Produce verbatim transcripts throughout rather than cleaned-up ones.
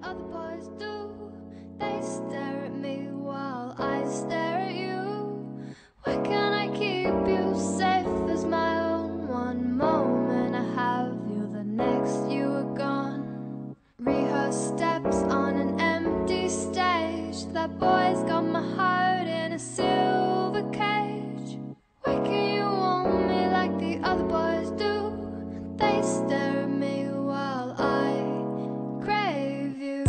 other boys do. They stare at me while I stare at you. Why can't I keep you safe as my own? One moment I have you, the next you are gone. Rehearse steps on an empty stage. That boy's got my heart in a silver cage. Why can't you want me like the other boys do? They stare at me while I crave you.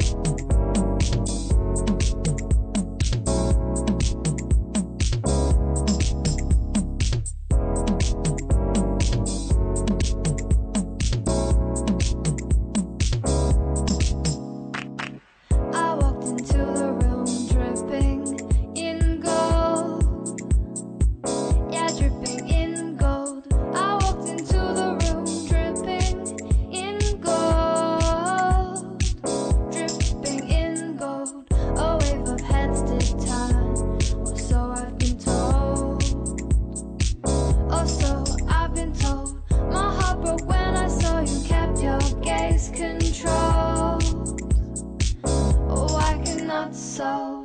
I walked into the room dripping in gold. Yeah, dripping in gold. I walked into the room dripping in gold. Dripping in gold. A wave of heads did turn, or so I've been told. Or so I've been told. My heart broke when I saw you kept your gaze controlled. Oh, I cannot solve